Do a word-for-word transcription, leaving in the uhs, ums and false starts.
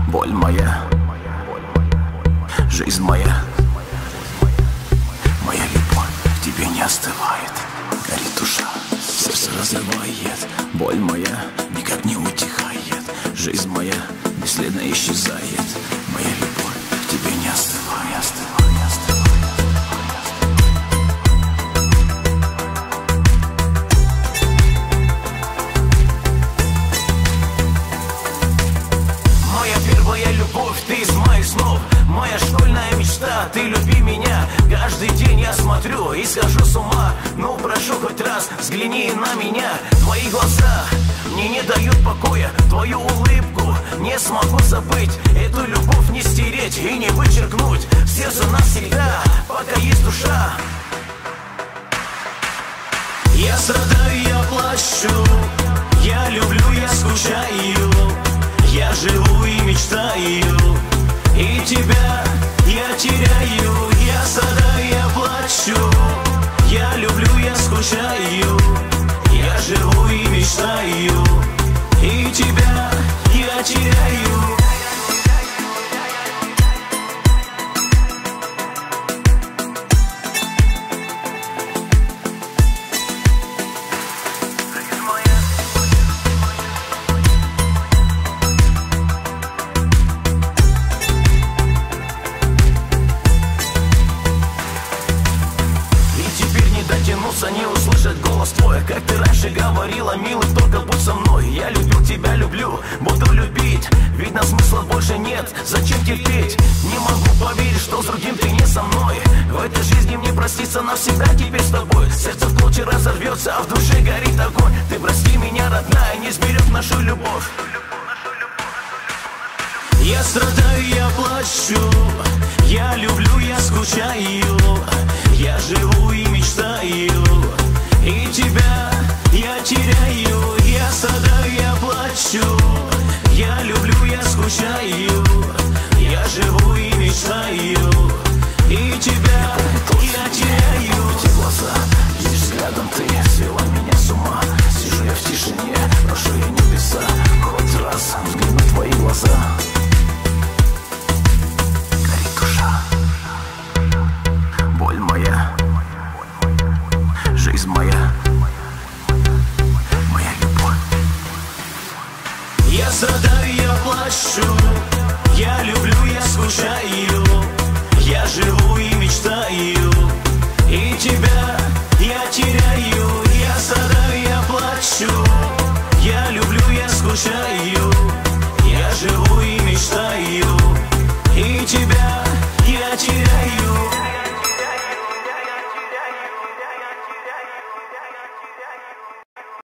боль моя, жизнь моя, моя любовь к тебе не остывает. Горит душа, сердце разрывает. Боль моя никак не утихает. Жизнь моя бесследно исчезает. Моя любовь к тебе не остывает, остывает, остывает. Моя любовь, ты из моих снов, моя школьная мечта, ты люби меня. Каждый день я смотрю и схожу с ума. Ну прошу хоть раз, взгляни на меня. Твои глаза мне не дают покоя. Твою улыбку не смогу забыть. Эту любовь не стереть и не вычеркнуть. В сердце навсегда, пока есть душа. Я страдаю, я плачу, я люблю, я скучаю. Я живу и мечтаю, и тебя я теряю. Я страдаю, я плачу, я люблю, я скучаю. Я живу и мечтаю, и тебя я теряю. Не услышать голос твой, как ты раньше говорила, милый, только будь со мной. Я любил тебя, люблю, буду любить. Видно, смысла больше нет, зачем терпеть? Не могу поверить, что с другим ты не со мной. В этой жизни мне проститься навсегда теперь с тобой. Сердце в клочья разорвется, а в душе горит огонь. Ты прости меня, родная, не сберег нашу любовь. Я страдаю, я плачу, я люблю, я скучаю. Я живу и мечтаю, и тебя я теряю. Я страдаю, я плачу, я люблю, я скучаю. Я живу и мечтаю, и тебя я теряю. Эти глаза, лишь взглядом ты свела меня с ума. Сижу я в тишине, прошу я небеса, хоть раз взгляну в твои глаза. Горит душа, боль моя, жизнь моя, моя любовь. Я страдаю, я плачу, я люблю, я скучаю. Я живу и мечтаю, и тебя я теряю. Я страдаю, я плачу, я люблю, я скучаю. Я живу и мечтаю, и тебя